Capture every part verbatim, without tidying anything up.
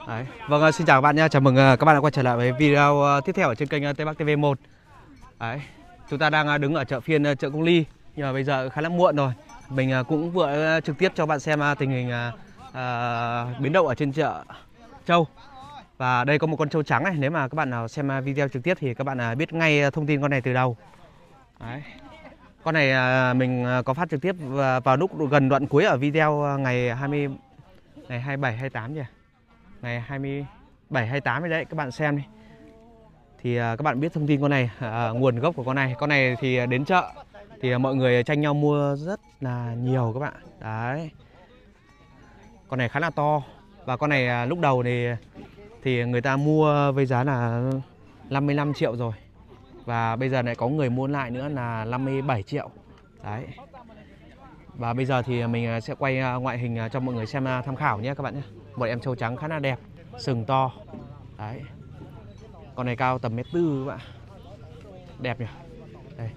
Đấy. Vâng, xin chào các bạn nhé. Chào mừng các bạn đã quay trở lại với video tiếp theo ở trên kênh Tây Bắc ti vi một. Đấy. Chúng ta đang đứng ở chợ phiên chợ Công Ly, nhưng mà bây giờ khá là muộn rồi. Mình cũng vừa trực tiếp cho bạn xem tình hình à, biến động ở trên chợ trâu. Và đây có một con trâu trắng này. Nếu mà các bạn nào xem video trực tiếp thì các bạn biết ngay thông tin con này từ đầu. Đấy. Con này mình có phát trực tiếp vào lúc gần đoạn cuối ở video ngày hai mươi ngày hai mươi bảy hai mươi tám nhỉ? Ngày hai mươi bảy hai mươi tám đấy, các bạn xem đi. Thì các bạn biết thông tin con này, à, nguồn gốc của con này. Con này thì đến chợ thì mọi người tranh nhau mua rất là nhiều các bạn. Đấy. Con này khá là to. Và con này lúc đầu thì thì người ta mua với giá là năm mươi lăm triệu rồi. Và bây giờ lại có người mua lại nữa là năm mươi bảy triệu. Đấy. Và bây giờ thì mình sẽ quay ngoại hình cho mọi người xem tham khảo nhé các bạn nhé. Một em trâu trắng khá là đẹp, sừng to. Đấy. Con này cao tầm mét tư các bạn. Đẹp nhỉ. Đây.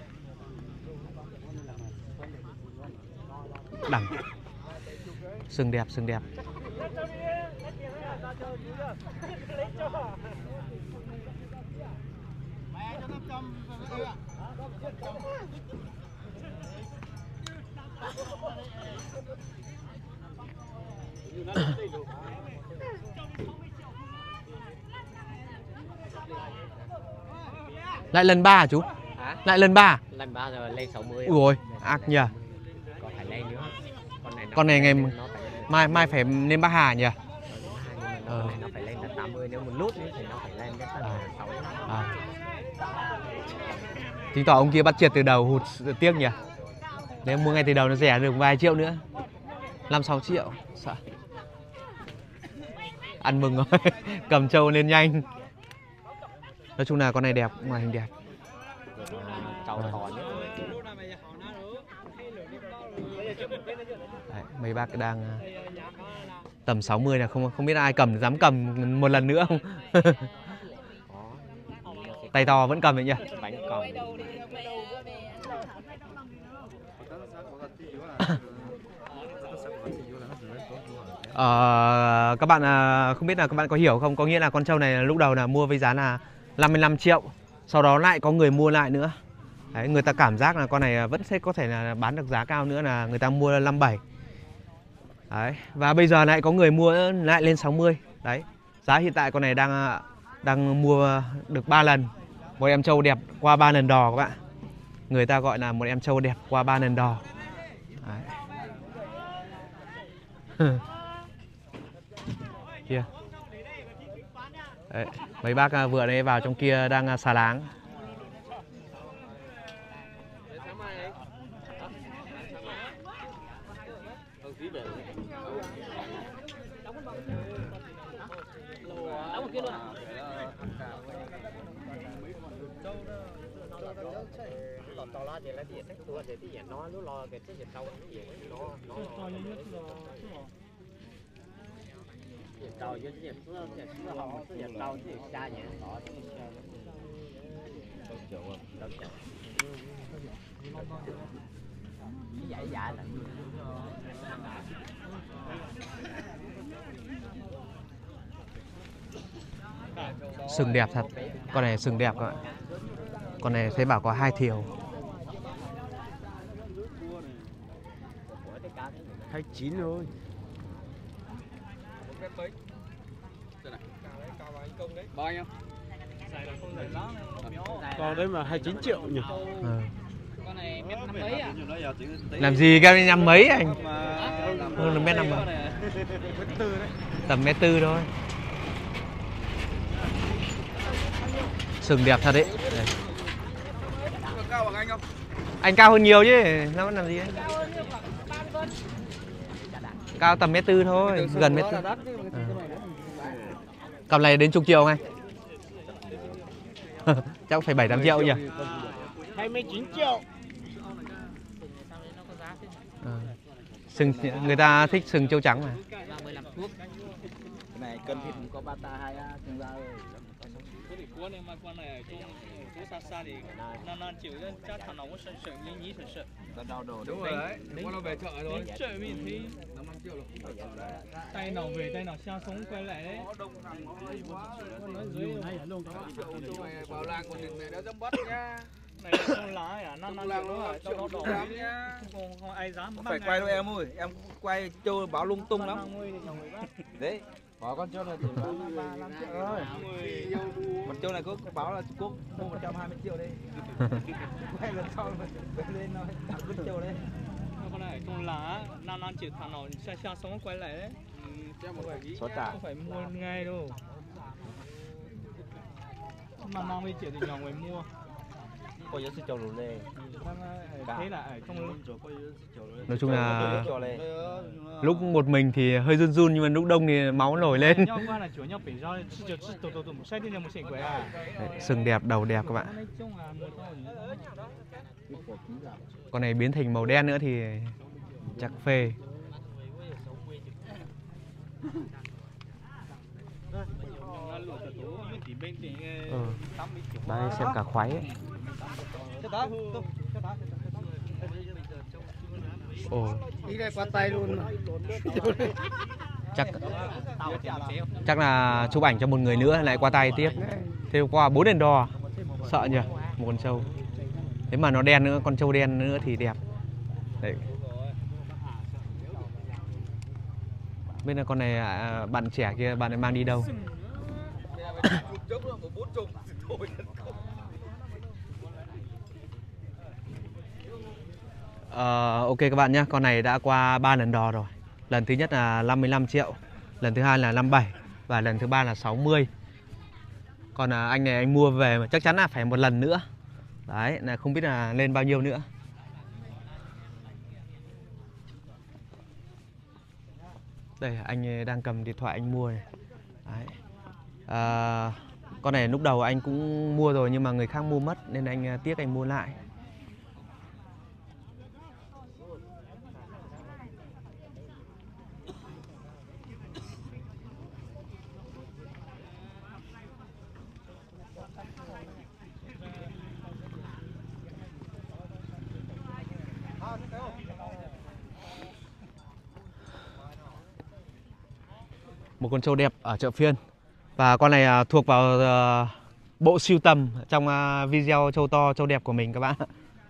Đẳng. Sừng đẹp, sừng đẹp. Lại lần ba hả chú? Hả? Lại lần ba? Lần ba rồi lên sáu mươi. Ui ôi, ác nhỉ. Còn phải lên nữa. Con này, con này ngày lên, mai mai phải lên Bắc Hà nhỉ? Ờ. Nó, nó phải lên là tám mươi, nếu một lút nữa thì nó phải lên cái tầm sáu mươi. À. Chứng tỏ ông kia bắt triệt từ đầu, hụt tiếc nhỉ. Nếu mua ngay từ đầu nó rẻ được vài triệu nữa. Năm sáu triệu. Sợ. Ăn mừng rồi. Cầm trâu lên nhanh. Nói chung là con này đẹp, ngoại hình đẹp. Trâu to nhất. Đấy, mấy bác đang tầm sáu mươi là không không biết ai cầm, dám cầm một lần nữa không? Tay to vẫn cầm vậy nhỉ? Bánh cầm. Ờ, các bạn không biết là các bạn có hiểu không? Có nghĩa là con trâu này lúc đầu là mua với giá là năm mươi lăm triệu. Sau đó lại có người mua lại nữa. Đấy, người ta cảm giác là con này vẫn sẽ có thể là bán được giá cao nữa, là người ta mua năm mươi bảy. Đấy, và bây giờ lại có người mua lại lên sáu mươi. Đấy. Giá hiện tại con này đang đang mua được ba lần. Một em trâu đẹp qua ba lần đò các bạn. Người ta gọi là một em trâu đẹp qua ba lần đò. Đấy. Kia. Đấy, mấy bác vừa đây vào trong kia đang xà láng. Sừng đẹp thật. Con này sừng đẹp các bạn. Con này thấy bảo có hai thiều. hai mươi chín rồi. Bao nhiêu? Còn đấy mà hai mươi chín triệu nhỉ? Ừ. Con này mét năm mấy à? Làm gì cái năm mấy anh? Hơn là mét năm mấy. Tầm mét tư thôi. Sừng đẹp thật đấy. Đây. Cao bằng anh không? Anh cao hơn nhiều chứ, nó làm gì đấy. Cao tầm mét tư thôi, gần mét tư. À. Cặp này đến chục triệu không anh? Chắc phải bảy tám triệu nhỉ? hai mươi chín triệu. À. Sừng, người ta thích sừng trâu trắng mà. Cái này cân thịt có ba ta hai thương gia ơi. Con này mà con này ở chỗ xa xa thì năm năm triệu chắc thằng nào cũng sợ sợ như nhí sợ sợ. Đau đầu Đúng rồi đấy. Con nó về chợ rồi. Đến chợ mình thấy năm triệu là Tay nào về tay nào sang sống quay lại đấy. Vào làng của mình đã dám bắt nha. Này không lá à, năm năm triệu nó cho nó đỏ nhá. Không không ai dám. Phải quay đâu em ơi, em quay trâu báo lung tung lắm. Đấy, có con trâu này chỉ bán ba năm triệu thôi. Con trâu này có báo là Trung Quốc mua một trăm hai mươi triệu đây. Quay lần sau quay lên nói thằng vứt trâu đấy. Con này không lá, năm năm triệu thằng nào sang sang sống quay lại đấy. Số trả. Không phải mua ngay đâu. Mà năm mươi triệu thì nhỏ người mua. Coi như trâu lùn lê. Thế là ở trong Nói chung là lúc một mình thì hơi run run nhưng mà lúc đông thì máu nổi lên. Đấy, sừng đẹp, đầu đẹp các bạn. Con này biến thành màu đen nữa thì chắc phê. Ừ. Đây xem cả khoái ấy. Ồ. Đi đây qua tay luôn. Chắc chắc là chụp ảnh cho một người nữa lại qua tay tiếp. Thế qua bốn đèn đo. Sợ nhỉ, một con trâu. Thế mà nó đen nữa, con trâu đen nữa thì đẹp. Đấy. Bên là con này à, bạn trẻ kia bạn ấy mang đi đâu? Ờ, ok các bạn nhé, con này đã qua ba lần đò rồi. Lần thứ nhất là năm mươi lăm triệu, lần thứ hai là năm mươi bảy và lần thứ ba là sáu mươi. Còn à, anh này anh mua về mà chắc chắn là phải một lần nữa. Đấy, là không biết là lên bao nhiêu nữa. Đây, anh đang cầm điện thoại anh mua này. Đấy. À, con này lúc đầu anh cũng mua rồi nhưng mà người khác mua mất nên anh tiếc anh mua lại. Một con trâu đẹp ở chợ phiên. Và con này thuộc vào uh, bộ sưu tầm trong uh, video trâu to trâu đẹp của mình các bạn.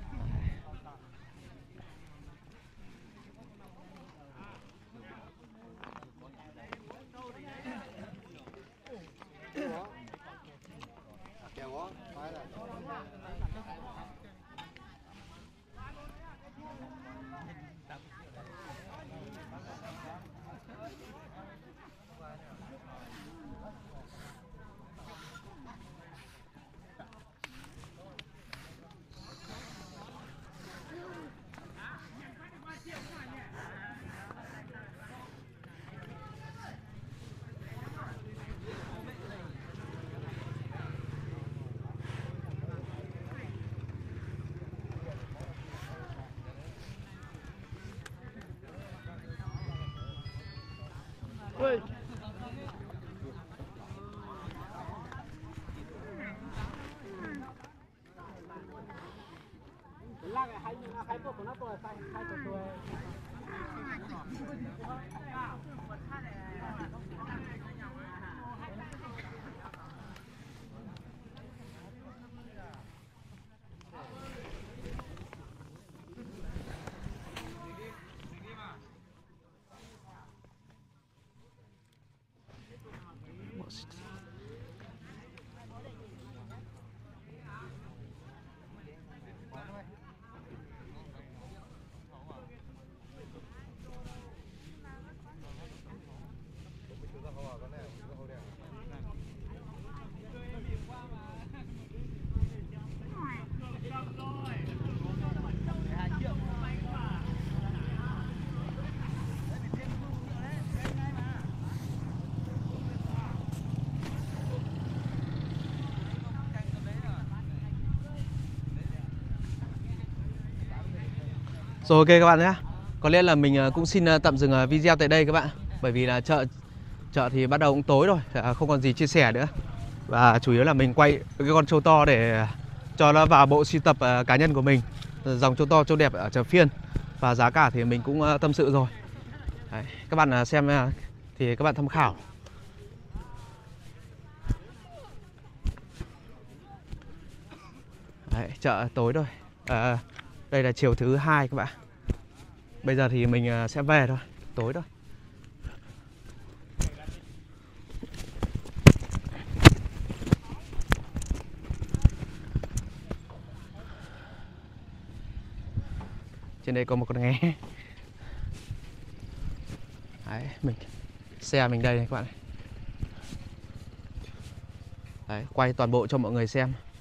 Rồi ok các bạn nhé. Có lẽ là mình cũng xin tạm dừng video tại đây các bạn. Bởi vì là chợ chợ thì bắt đầu cũng tối rồi, không còn gì chia sẻ nữa. Và chủ yếu là mình quay cái con trâu to để cho nó vào bộ sưu tập cá nhân của mình. Dòng trâu to trâu đẹp ở chợ phiên. Và giá cả thì mình cũng tâm sự rồi. Đấy, các bạn à, xem à, thì các bạn tham khảo. Đấy, chợ tối rồi. À, đây là chiều thứ hai các bạn. Bây giờ thì mình à, sẽ về thôi, tối thôi. Trên đây có một con nghé. Đấy, mình xe mình đây này các bạn này. Đấy, quay toàn bộ cho mọi người xem.